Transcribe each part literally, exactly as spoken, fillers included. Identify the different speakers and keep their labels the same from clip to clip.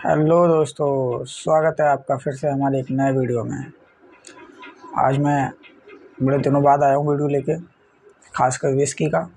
Speaker 1: Hello दोस्तों, स्वागत है आपका फिर से हमारे एक नए वीडियो में। आज मैं बड़े दिनों बाद आया हूँ वीडियो लेके, खासकर विस्की का।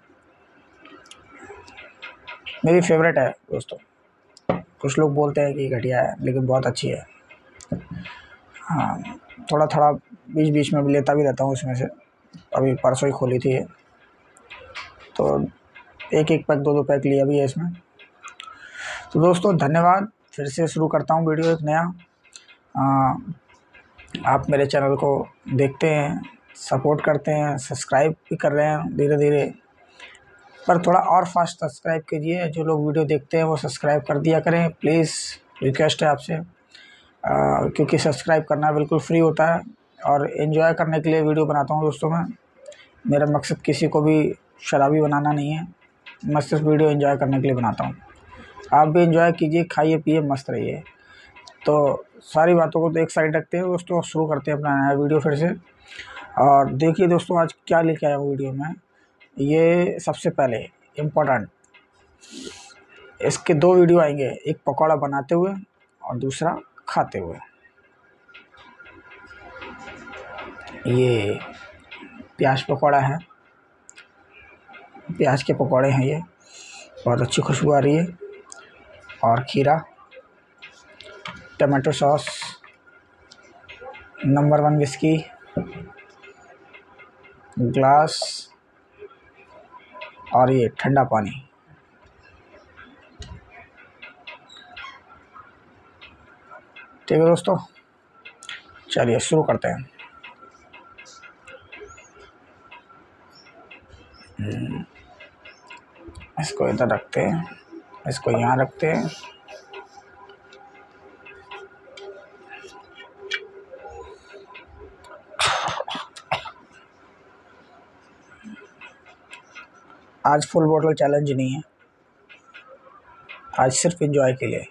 Speaker 1: मेरी फेवरेट है दोस्तों। कुछ लोग बोलते हैं कि घटिया है, लेकिन बहुत अच्छी है। हाँ, थोड़ा थोड़ा बीच बीच में भी लेता भी रहता हूँ उसमें से। अभी परसों ही खोली थी ये, तो एक एक पैक दो दो पैक लिया भी है इसमें। तो दोस्तों धन्यवाद। फिर से शुरू करता हूँ वीडियो एक नया। आ, आप मेरे चैनल को देखते हैं, सपोर्ट करते हैं, सब्सक्राइब भी कर रहे हैं धीरे धीरे, पर थोड़ा और फास्ट सब्सक्राइब कीजिए। जो लोग वीडियो देखते हैं वो सब्सक्राइब कर दिया करें प्लीज़, रिक्वेस्ट है आपसे। क्योंकि सब्सक्राइब करना बिल्कुल फ्री होता है और एंजॉय करने के लिए वीडियो बनाता हूँ दोस्तों मैं। मेरा मकसद किसी को भी शराबी बनाना नहीं है, मैं सिर्फ वीडियो एंजॉय करने के लिए बनाता हूँ। आप भी एंजॉय कीजिए, खाइए पिए, मस्त रहिए। तो सारी बातों को तो एक साइड रखते हैं दोस्तों, शुरू करते हैं अपना नया वीडियो फिर से। और देखिए दोस्तों, आज क्या लेके आया हूँ वीडियो में। ये सबसे पहले इम्पोर्टेंट, इसके दो वीडियो आएंगे, एक पकौड़ा बनाते हुए और दूसरा खाते हुए। ये प्याज पकौड़ा है, प्याज के पकौड़े हैं ये, बहुत अच्छी खुशबू आ रही है। और खीरा, tomato sauce, number one whisky, glass और ये ठंडा पानी। ठीक है दोस्तों, चलिए शुरू करते हैं। इसको इधर रखते हैं, इसको यहाँ रखते हैं। आज फुल बोतल चैलेंज नहीं है, आज सिर्फ एंजॉय के लिए।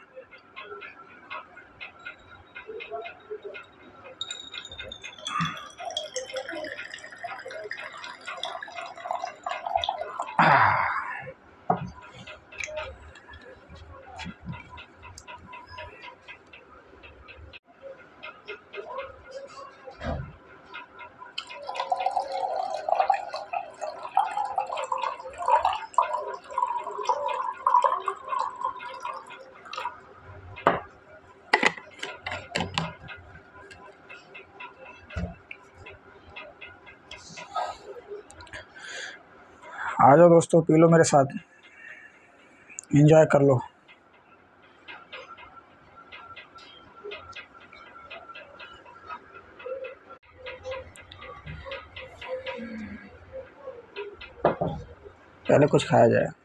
Speaker 1: आ जाओ दोस्तों, पी लो मेरे साथ, एंजॉय कर लो। पहले कुछ खाया जाए।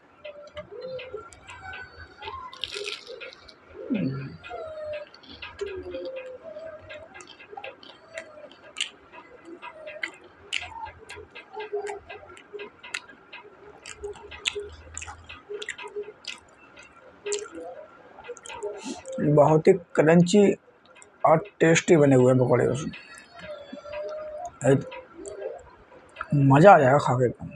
Speaker 1: बहुत ही क्रंची और टेस्टी बने हुए हैं पकौड़े, उसमें मज़ा आ जाएगा खा के एकदम।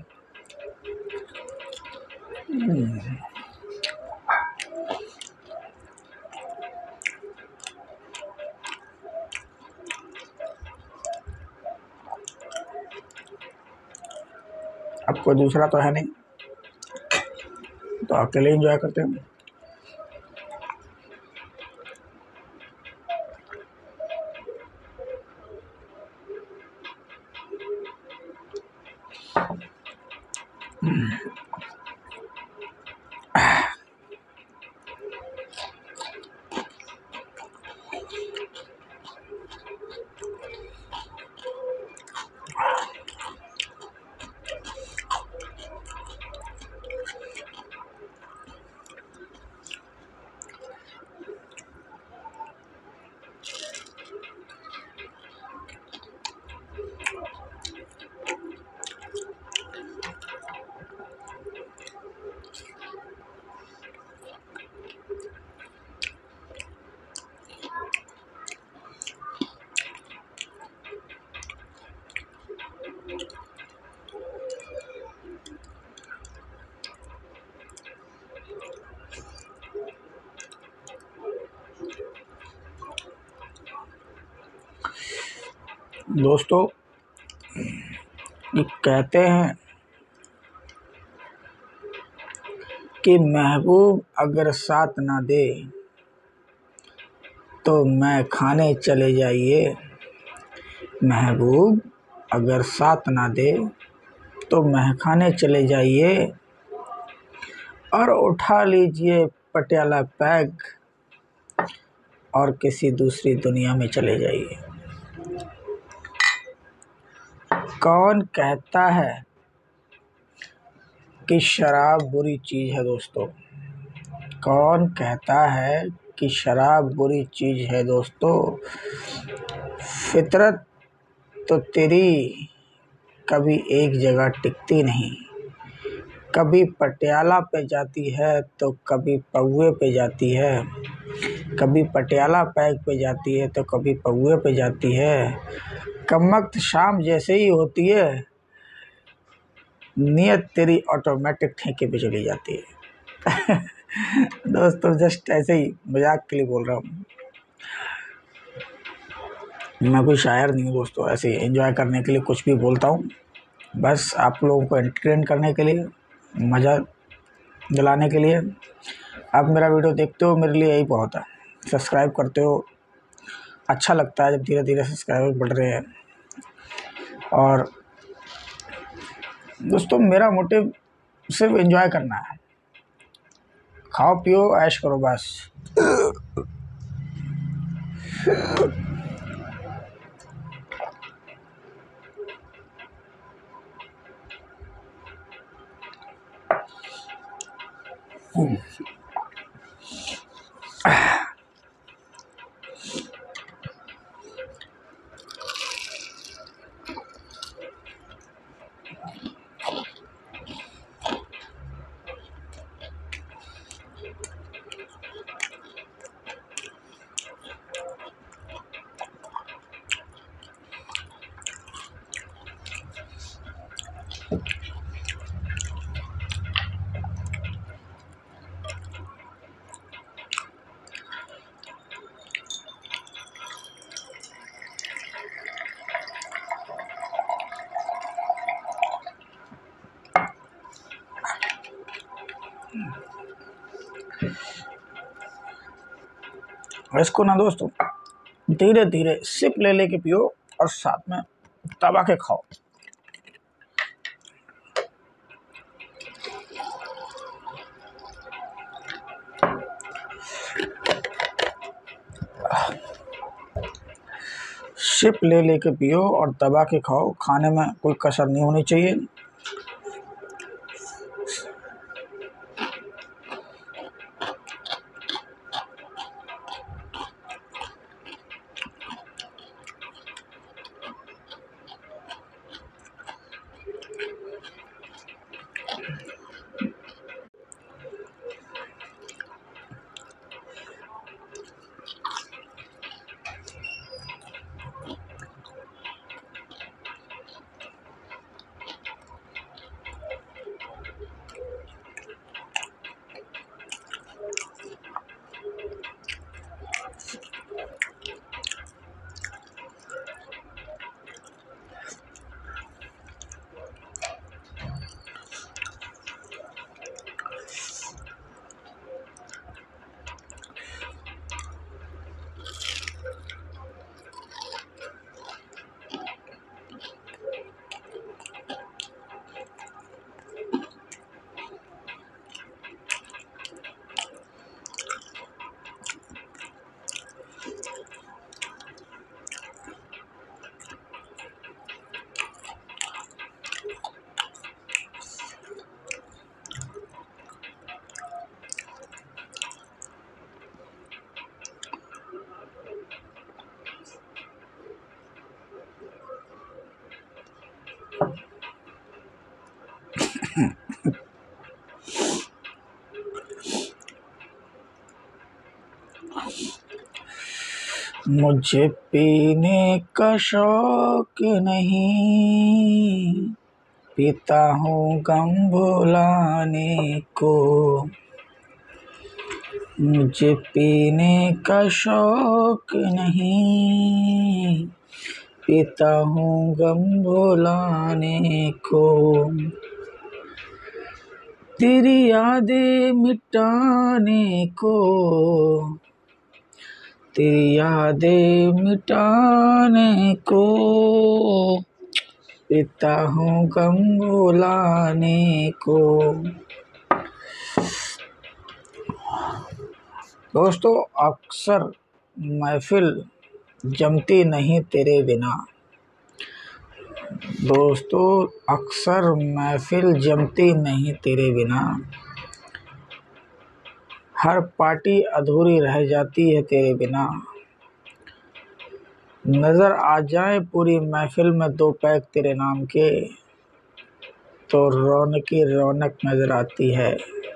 Speaker 1: अब कोई दूसरा तो है नहीं, तो अकेले एंजॉय करते हैं। दोस्तों, ये कहते हैं कि महबूब अगर साथ ना दे तो मैं खाने चले जाइए। महबूब अगर साथ ना दे तो मैं खाने चले जाइए और उठा लीजिए पटियाला बैग और किसी दूसरी दुनिया में चले जाइए। कौन कहता है कि शराब बुरी चीज़ है दोस्तों? कौन कहता है कि शराब बुरी चीज़ है दोस्तों? फितरत तो तेरी कभी एक जगह टिकती नहीं, कभी पटियाला पे जाती है तो कभी पौए पे जाती है, कभी पटियाला पैग पे जाती है तो कभी पौए पे जाती है। कमबख्त शाम जैसे ही होती है नियत तेरी ऑटोमेटिक ठेके पे चली जाती है। दोस्तों, जस्ट ऐसे ही मजाक के लिए बोल रहा हूँ, मैं कोई शायर नहीं हूँ दोस्तों। ऐसे ही एंजॉय करने के लिए कुछ भी बोलता हूँ, बस आप लोगों को एंटरटेन करने के लिए, मज़ा दिलाने के लिए। आप मेरा वीडियो देखते हो, मेरे लिए यही बहुत है। सब्सक्राइब करते हो, अच्छा लगता है जब धीरे धीरे सब्सक्राइबर बढ़ रहे हैं। और दोस्तों, मेरा मोटिव सिर्फ एंजॉय करना है। खाओ पियो ऐश करो बस। इसको ना दोस्तों धीरे धीरे सिप ले लेके पियो और साथ में दबा के खाओ। सिप ले लेके पियो और दबा के खाओ। खाने में कोई कसर नहीं होनी चाहिए। मुझे पीने का शौक नहीं, पीता हूँ गम भुलाने को। मुझे पीने का शौक नहीं, पीता हूँ गम भुलाने को, तेरी यादें मिटाने को, तेरी यादें मिटाने को, पीता हूँ गम भुलाने को। दोस्तों, अक्सर महफिल जमती नहीं तेरे बिना। दोस्तों अक्सर महफिल जमती नहीं तेरे बिना, हर पार्टी अधूरी रह जाती है तेरे बिना। नज़र आ जाए पूरी महफिल में दो पैक तेरे नाम के, तो रौनक की रौनक नज़र आती है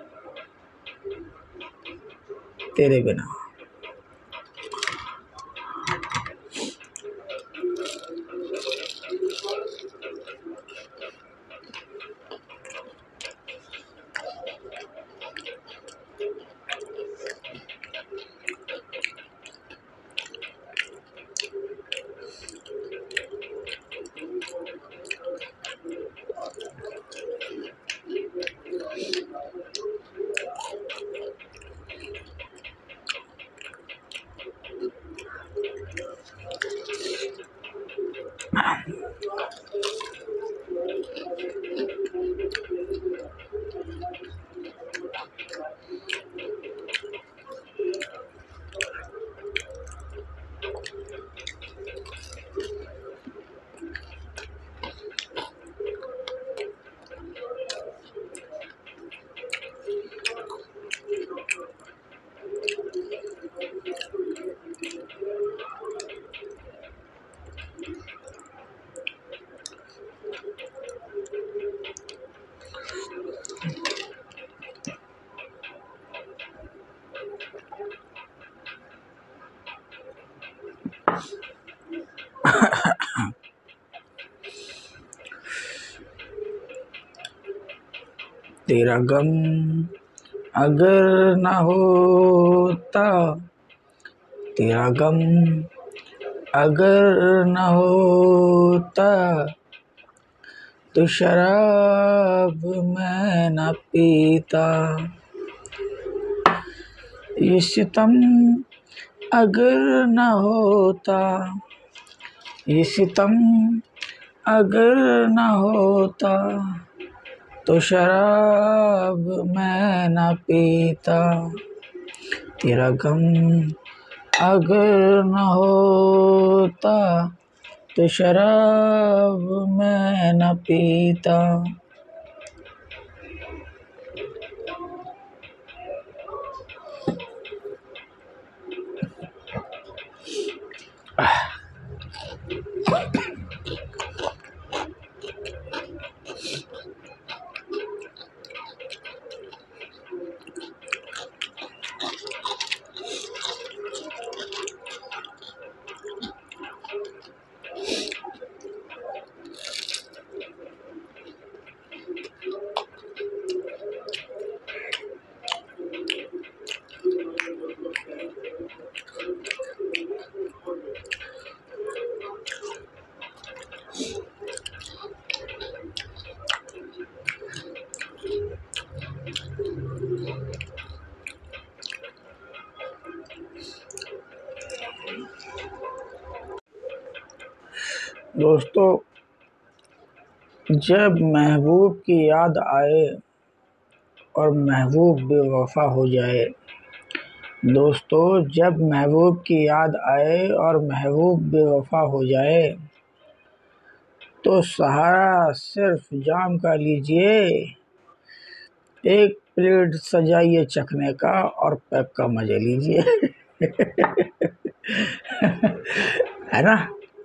Speaker 1: तेरे बिना। तेरा गम अगर न होता, तेरा गम अगर न होता, तो शराब मैं न पीता। ये सितम अगर न होता, ये सितम अगर न होता, तो शराब मैं न पीता। तेरा गम अगर न होता, तो शराब मैं न पीता। दोस्तों, जब महबूब की याद आए और महबूब बेवफा हो जाए, दोस्तों जब महबूब की याद आए और महबूब बेवफा हो जाए, तो सहारा सिर्फ जाम का लीजिए, एक प्लेट सजाइए चखने का और पैक का मजा लीजिए। है ना?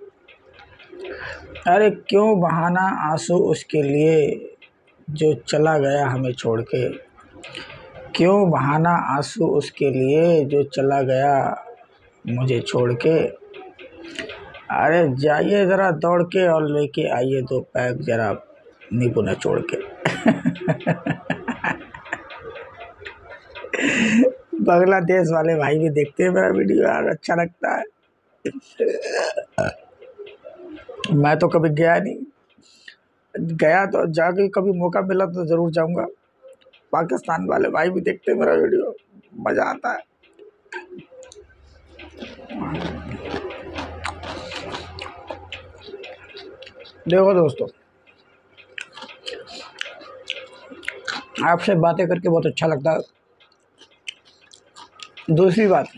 Speaker 1: अरे क्यों बहाना आंसू उसके लिए जो चला गया हमें छोड़ के, क्यों बहाना आंसू उसके लिए जो चला गया मुझे छोड़ के। अरे जाइए ज़रा दौड़ के और लेके आइए दो पैक ज़रा नींबू न छोड़ के। बांग्लादेश वाले भाई भी देखते हैं मेरा वीडियो यार, अच्छा लगता है। मैं तो कभी गया नहीं, गया तो जाके कभी मौका मिला तो ज़रूर जाऊंगा। पाकिस्तान वाले भाई भी देखते हैं मेरा वीडियो, मज़ा आता है। देखो दोस्तों, आपसे बातें करके बहुत अच्छा लगता है। दूसरी बात,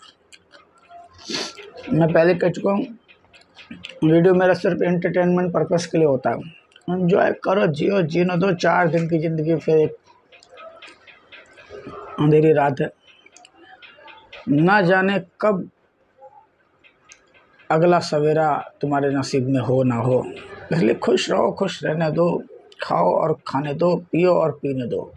Speaker 1: मैं पहले कह चुका हूँ, वीडियो मेरा सिर्फ एंटरटेनमेंट पर्पस के लिए होता है। एंजॉय करो, जियो, जीने दो, चार दिन की ज़िंदगी, फिर एक अंधेरी रात है, ना जाने कब अगला सवेरा तुम्हारे नसीब में हो ना हो। इसलिए खुश रहो, खुश रहने दो, खाओ और खाने दो, पियो और पीने दो।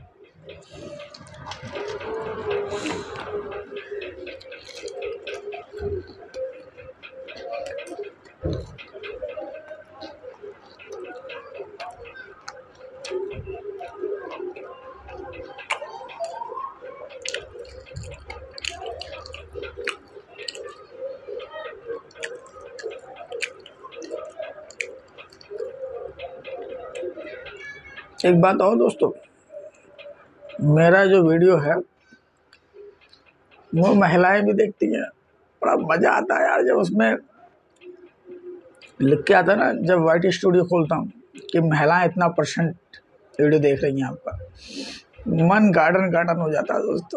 Speaker 1: एक बात और दोस्तों, मेरा जो वीडियो है वो महिलाएं भी देखती हैं। बड़ा मज़ा आता है यार जब उसमें लिख के आता है ना, जब वाई स्टूडियो खोलता हूँ कि महिलाएं इतना परसेंट वीडियो देख रही हैं आपका, मन गार्डन गार्डन हो जाता है दोस्तों।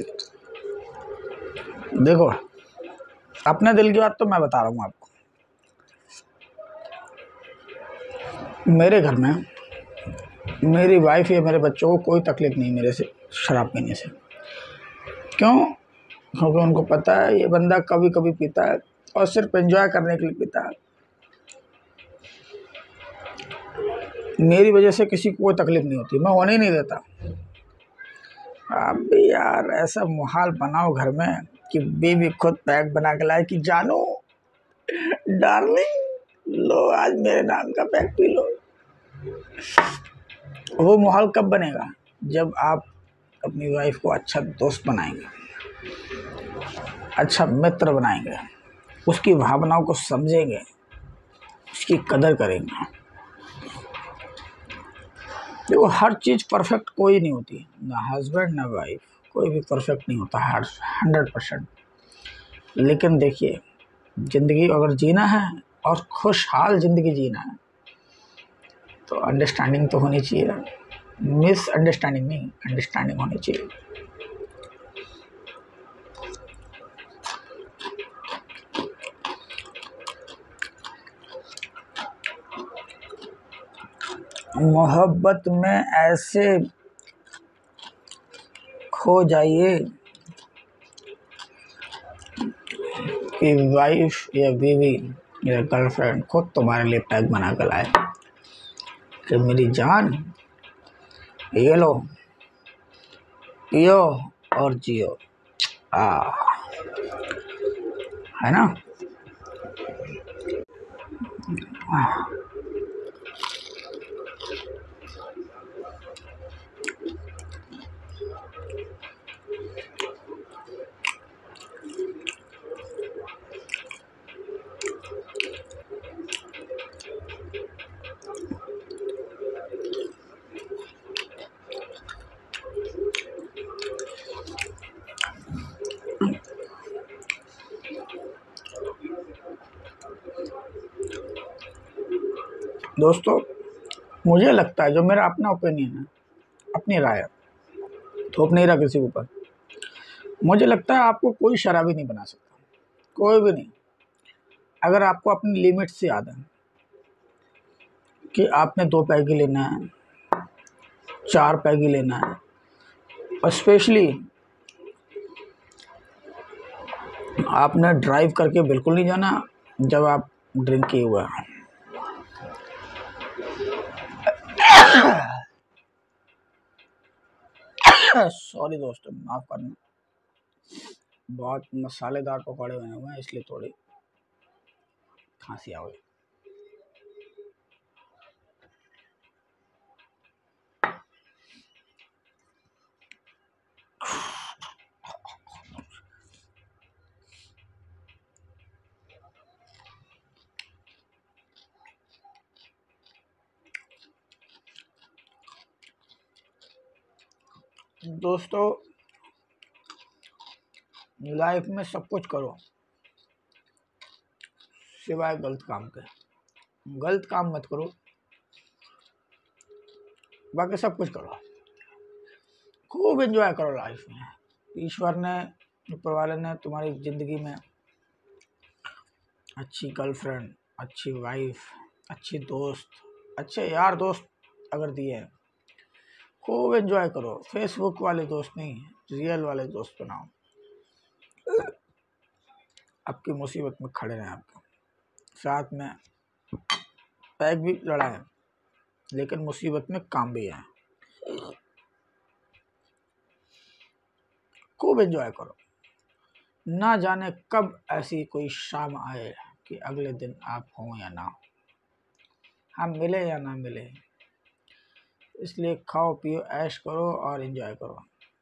Speaker 1: देखो, अपने दिल की बात तो मैं बता रहा हूँ आपको। मेरे घर में मेरी वाइफ या मेरे बच्चों को कोई तकलीफ नहीं मेरे से शराब पीने से। क्यों? क्योंकि उनको पता है ये बंदा कभी कभी पीता है और सिर्फ एंजॉय करने के लिए पीता है। मेरी वजह से किसी को कोई तकलीफ नहीं होती, मैं होने ही नहीं देता। आप भी यार ऐसा माहौल बनाओ घर में कि बीवी खुद पैक बना के लाए कि जानो डार्लिंग, लो आज मेरे नाम का पैक पी लो। वो माहौल कब बनेगा? जब आप अपनी वाइफ को अच्छा दोस्त बनाएंगे, अच्छा मित्र बनाएंगे, उसकी भावनाओं को समझेंगे, उसकी कदर करेंगे। देखो, हर चीज़ परफेक्ट कोई नहीं होती, ना हस्बैंड ना वाइफ, कोई भी परफेक्ट नहीं होता हर हंड्रेड परसेंट। लेकिन देखिए, ज़िंदगी अगर जीना है और खुशहाल ज़िंदगी जीना है तो अंडरस्टैंडिंग तो होनी चाहिए। मिस अंडरस्टैंडिंग नहीं, अंडरस्टैंडिंग होनी चाहिए। मोहब्बत में ऐसे खो जाइए कि वाइफ या बीवी या गर्लफ्रेंड खुद तुम्हारे लिए पैक बना कर लाए कि मेरी जान, ये लो, पियो और जियो। आ है ना? आ, दोस्तों, मुझे लगता है, जो मेरा अपना ओपिनियन है, अपनी राय है, थोप नहीं रहा किसी के ऊपर, मुझे लगता है आपको कोई शराबी नहीं बना सकता, कोई भी नहीं। अगर आपको अपनी लिमिट से याद है कि आपने दो पैगी लेना है, चार पैगी लेना है, और स्पेशली आपने ड्राइव करके बिल्कुल नहीं जाना जब आप ड्रिंक किए हुए हैं। सॉरी दोस्तों, माफ़ करना, बहुत मसालेदार पकौड़े बने हुए हैं इसलिए थोड़ी खांसी आ गई। दोस्तों, लाइफ में सब कुछ करो सिवाय गलत काम के। गलत काम मत करो, बाकी सब कुछ करो। खूब एंजॉय करो लाइफ में। ईश्वर ने, ऊपर वाले ने तुम्हारी ज़िंदगी में अच्छी गर्लफ्रेंड, अच्छी वाइफ, अच्छी दोस्त, अच्छे यार दोस्त अगर दिए हैं, खूब एंजॉय करो। फेसबुक वाले दोस्त नहीं, रियल वाले दोस्त बनाओ। आपकी मुसीबत में खड़े रहें, आपके साथ में पैक भी लड़ाएं, लेकिन मुसीबत में काम भी आए। खूब एंजॉय करो। ना जाने कब ऐसी कोई शाम आए कि अगले दिन आप हों या ना हो, हम मिले या ना मिले। इसलिए खाओ पियो, ऐश करो और एंजॉय करो।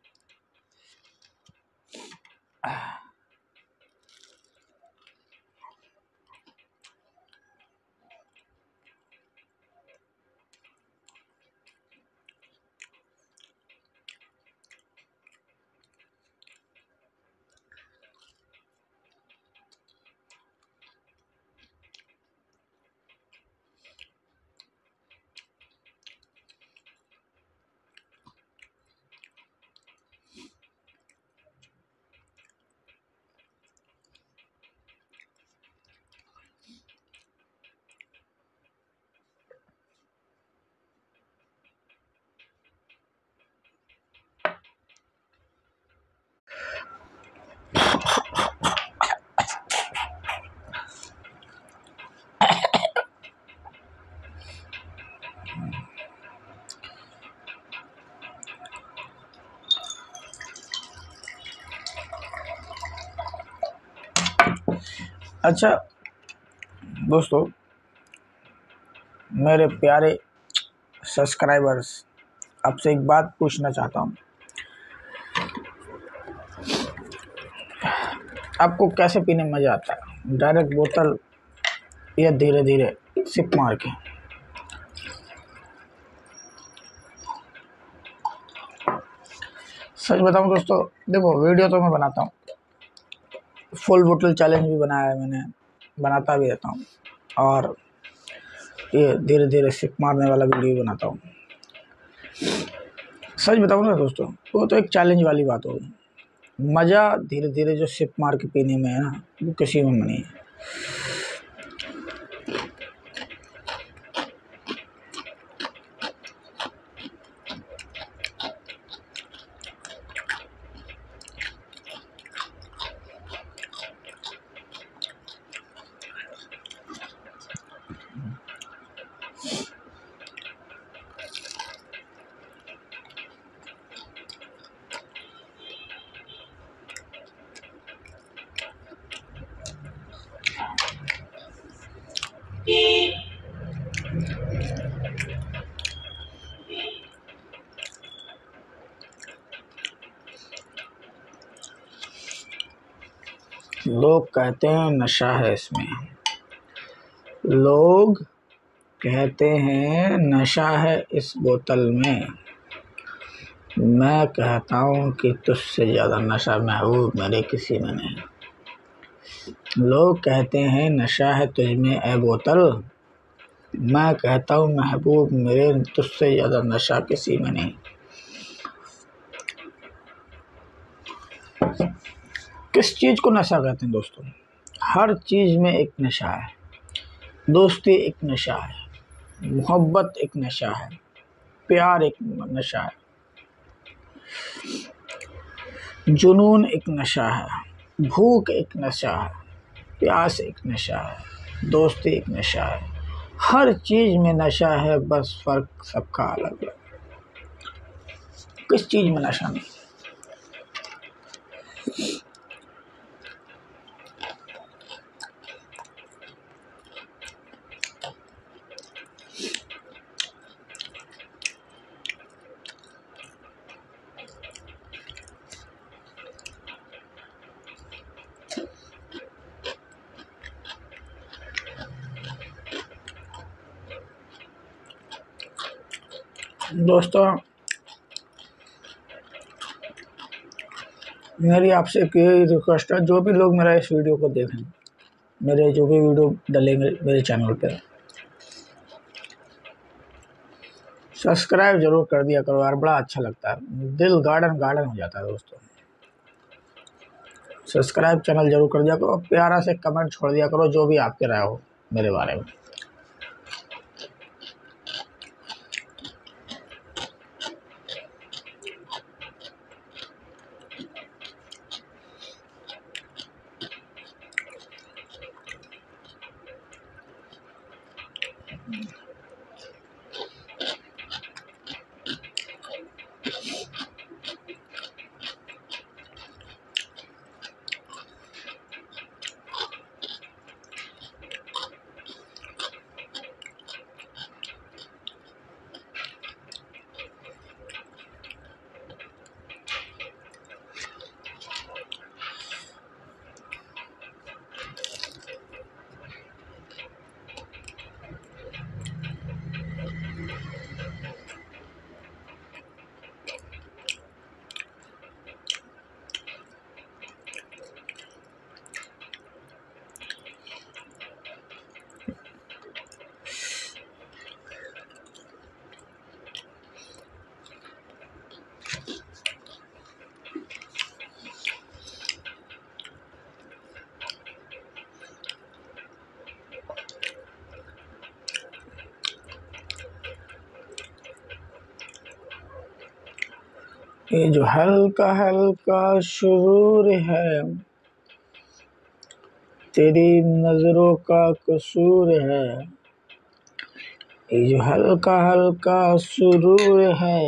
Speaker 1: अच्छा दोस्तों, मेरे प्यारे सब्सक्राइबर्स, आपसे एक बात पूछना चाहता हूँ। आपको कैसे पीने में मज़ा आता है, डायरेक्ट बोतल या धीरे धीरे सिप मार के? सच बताऊं दोस्तों, देखो वीडियो तो मैं बनाता हूँ, फुल बोतल चैलेंज भी बनाया है मैंने, बनाता भी रहता हूँ, और ये धीरे धीरे सिप मारने वाला वीडियो बनाता हूँ। सच बताऊँ ना दोस्तों, वो तो एक चैलेंज वाली बात होगी। मज़ा धीरे धीरे जो सिप मार के पीने में है ना, वो किसी में नहीं है। लोग कहते हैं नशा है इसमें, लोग कहते हैं नशा है इस बोतल में। मैं कहता हूँ कि तुझसे ज़्यादा नशा महबूब मेरे किसी में नहीं। लोग कहते हैं नशा है तुझमें ए बोतल, मैं कहता हूँ महबूब मेरे तुझसे ज़्यादा नशा किसी में नहीं। किस चीज़ को नशा कहते हैं दोस्तों? हर चीज़ में एक नशा है। दोस्ती एक नशा है, मोहब्बत एक नशा है, प्यार एक नशा है, जुनून एक नशा है, भूख एक नशा है, प्यास एक नशा है, दोस्ती एक नशा है। हर चीज़ में नशा है, बस फ़र्क सबका अलग है। किस चीज़ में नशा नहीं? दोस्तों, मेरी आपसे एक यही रिक्वेस्ट है, जो भी लोग मेरा इस वीडियो को देखें, मेरे जो भी वीडियो डलेंगे मेरे चैनल पे, सब्सक्राइब जरूर कर दिया करो यार, बड़ा अच्छा लगता है, दिल गार्डन गार्डन हो जाता है दोस्तों। सब्सक्राइब चैनल जरूर कर दिया करो, प्यारा से कमेंट छोड़ दिया करो जो भी आपके राय हो मेरे बारे में। ये जो हल्का हल्का शुरूर है, तेरी नजरों का कसूर है। ये जो हल्का हल्का सुरूर है,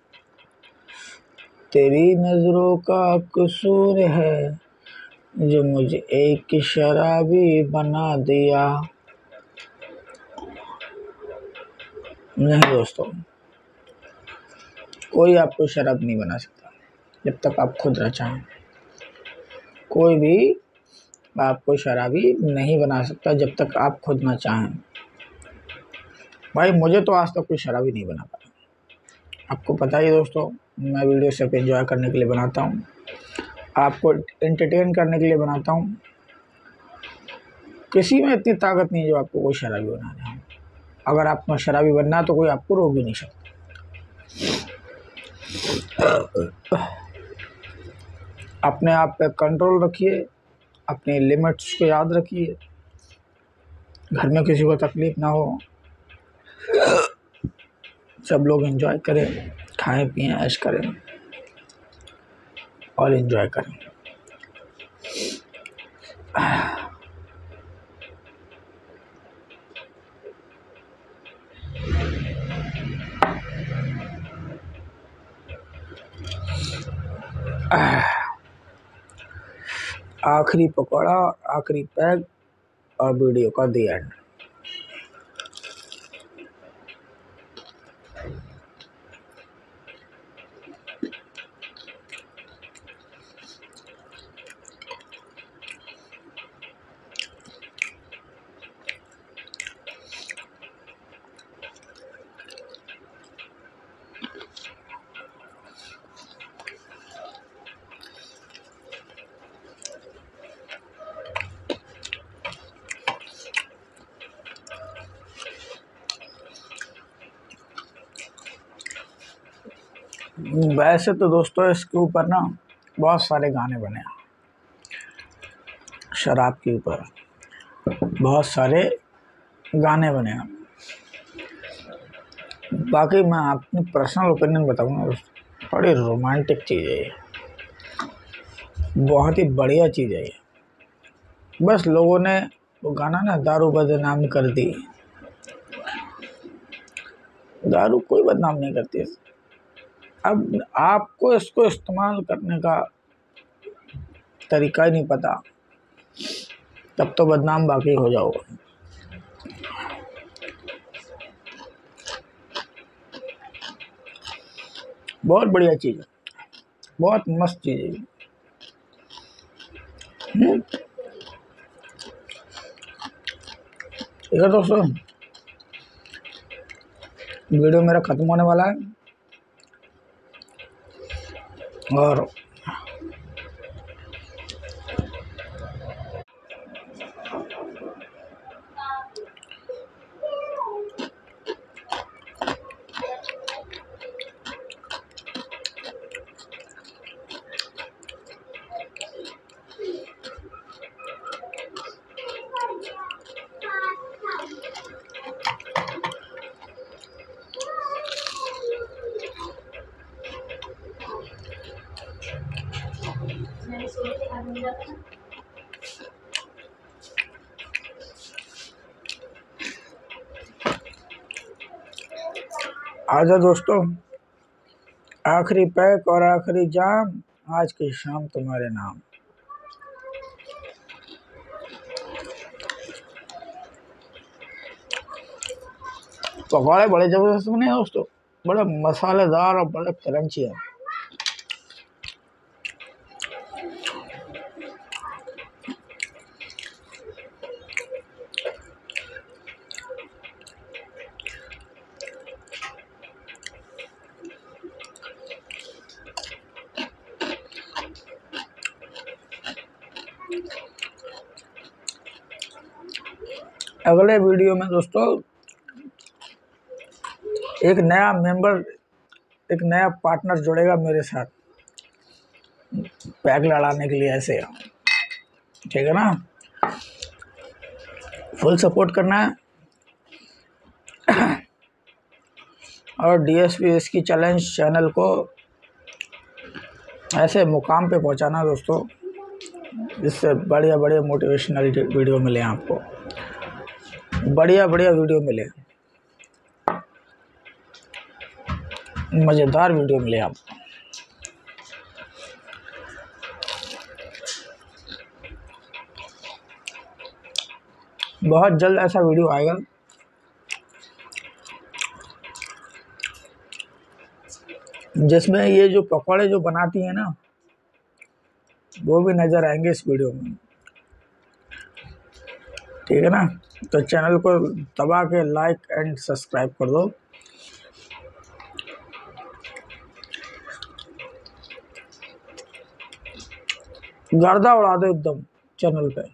Speaker 1: तेरी नजरों का कसूर है, जो मुझे एक शराबी बना दिया। नहीं दोस्तों, कोई आपको शराब नहीं बना सकता जब तक आप खुद न चाहें। कोई भी आपको शराबी नहीं बना सकता जब तक आप खुद ना चाहें। भाई मुझे तो आज तक कोई शराबी नहीं बना पाया, आपको पता ही दोस्तों। मैं वीडियो सिर्फ एंजॉय करने के लिए बनाता हूँ, आपको एंटरटेन करने के लिए बनाता हूँ। किसी में इतनी ताकत नहीं है जो आपको कोई शराबी बना दे। अगर आपको शराबी बनना है तो कोई आपको रोक भी नहीं सकता। अपने आप पे कंट्रोल रखिए, अपने लिमिट्स को याद रखिए, घर में किसी को तकलीफ ना हो, सब लोग एंजॉय करें, खाएं पिएं, ऐश करें और एंजॉय करें। आखिरी पकौड़ा, आखिरी पैग और वीडियो का दी एंड। वैसे तो दोस्तों इसके ऊपर ना बहुत सारे गाने बने हैं, शराब के ऊपर बहुत सारे गाने बने हैं। बाकी मैं अपनी पर्सनल ओपिनियन बताऊंगा दोस्तों, बड़ी रोमांटिक चीज़ है ये, बहुत ही बढ़िया चीज़ है ये। बस लोगों ने वो गाना ना दारू बदनाम कर दी। दारू कोई बदनाम नहीं करती है। अब आपको इसको इस्तेमाल करने का तरीका ही नहीं पता, तब तो बदनाम बाकी हो जाओगे। बहुत बढ़िया चीज़ है, बहुत मस्त चीज़ है। ठीक है दोस्तों, वीडियो मेरा ख़त्म होने वाला है और आजा दोस्तों, आखिरी पैक और आखिरी जाम, आज की शाम तुम्हारे नाम। पकौड़े बड़े जबरदस्त बने दोस्तों, बड़े मसालेदार और बड़े क्रंची है। अगले वीडियो में दोस्तों एक नया मेंबर, एक नया पार्टनर जुड़ेगा मेरे साथ पैक लड़ाने के लिए। ऐसे ठीक है ना, फुल सपोर्ट करना है और डीएसपीएस की चैलेंज चैनल को ऐसे मुकाम पे पहुंचाना दोस्तों, जिससे बढ़िया बढ़िया मोटिवेशनल वीडियो मिले, आपको बढ़िया बढ़िया वीडियो मिले, मज़ेदार वीडियो मिले आपको। बहुत जल्द ऐसा वीडियो आएगा जिसमें ये जो पकौड़े जो बनाती हैं ना, वो भी नज़र आएंगे इस वीडियो में। ठीक है ना, तो चैनल को दबा के लाइक एंड सब्सक्राइब कर दो। गर्दा उड़ा दो एकदम चैनल पे।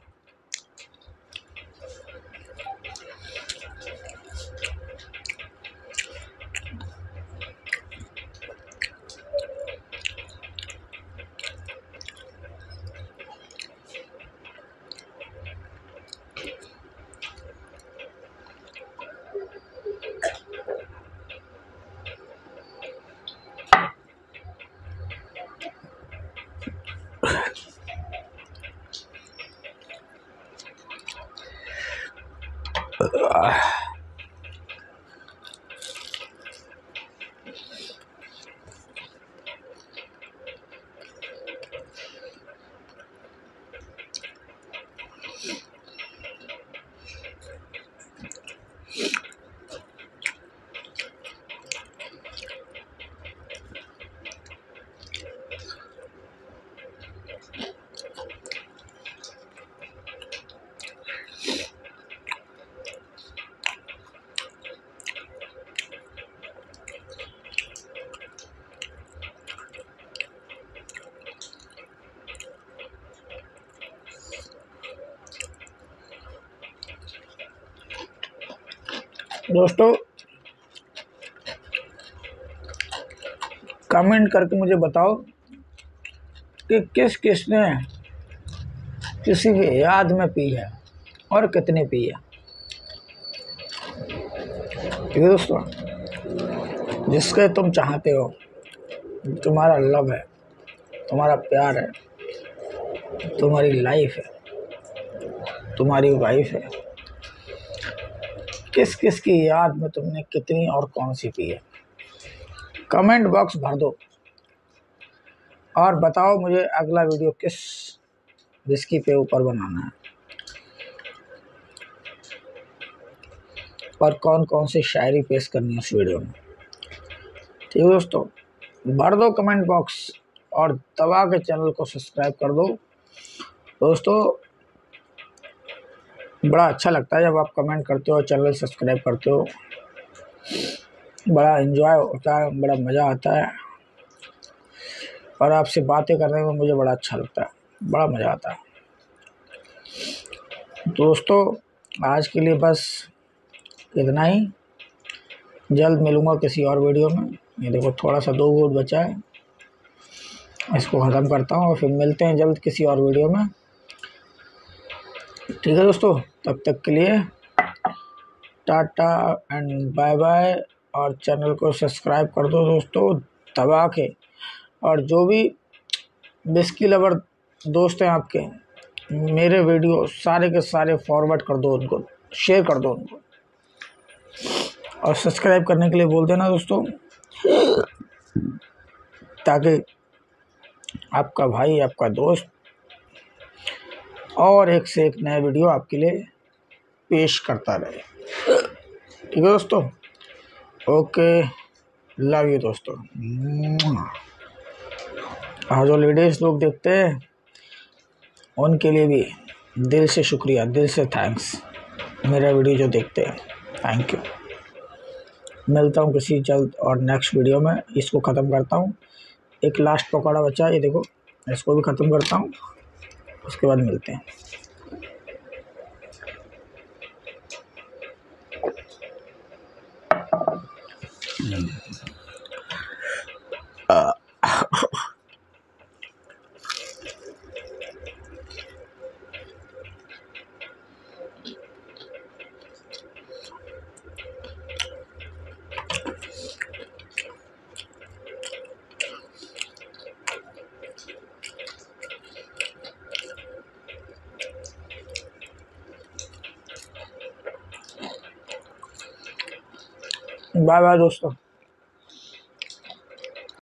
Speaker 1: दोस्तों कमेंट करके मुझे बताओ कि किस किसने किसी की याद में पी है और कितने पी है। ठीक है दोस्तों, जिसके तुम चाहते हो, तुम्हारा लव है, तुम्हारा प्यार है, तुम्हारी लाइफ है, तुम्हारी वाइफ है, किस किस की याद में तुमने कितनी और कौन सी पी है, कमेंट बॉक्स भर दो और बताओ मुझे अगला वीडियो किस विस्की पे ऊपर बनाना है और कौन कौन सी शायरी पेश करनी है उस वीडियो में। ठीक है दोस्तों, भर दो कमेंट बॉक्स और दबा के चैनल को सब्सक्राइब कर दो। दोस्तों बड़ा अच्छा लगता है जब आप कमेंट करते हो, चैनल सब्सक्राइब करते हो, बड़ा एंजॉय होता है, बड़ा मज़ा आता है और आपसे बातें करने में मुझे बड़ा अच्छा लगता है, बड़ा मज़ा आता है। दोस्तों आज के लिए बस इतना ही, जल्द मिलूँगा किसी और वीडियो में। ये देखो थोड़ा सा दो वोट बचा है, इसको ख़त्म करता हूँ और फिर मिलते हैं जल्द किसी और वीडियो में। ठीक है दोस्तों, तब तक के लिए टाटा एंड बाय बाय और चैनल को सब्सक्राइब कर दो दोस्तों दबा के। और जो भी विस्की लवर दोस्त हैं आपके, मेरे वीडियो सारे के सारे फॉरवर्ड कर दो, उनको शेयर कर दो उनको, और सब्सक्राइब करने के लिए बोल देना दोस्तों, ताकि आपका भाई आपका दोस्त और एक से एक नया वीडियो आपके लिए पेश करता रहे। ठीक है दोस्तों, ओके, लव यू दोस्तों। और जो लेडीज़ लोग देखते हैं उनके लिए भी दिल से शुक्रिया, दिल से थैंक्स, मेरा वीडियो जो देखते हैं, थैंक यू। मिलता हूँ किसी जल्द और नेक्स्ट वीडियो में। इसको ख़त्म करता हूँ, एक लास्ट पकौड़ा बचा है, ये देखो, इसको भी ख़त्म करता हूँ, उसके बाद मिलते हैं। बाय बाय दोस्तों।